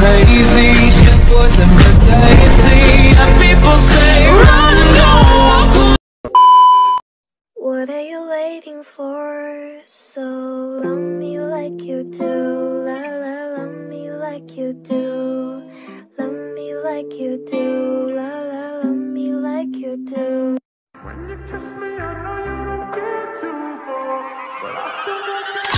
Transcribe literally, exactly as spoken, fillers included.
hazy. She's poison but tasty. And people say run, go, walk. What are you waiting for? So love me like you do. La la, love me like you do. Love me like you do. La la, love me like you do. When you kiss me, I know you don't get too far, but I still got that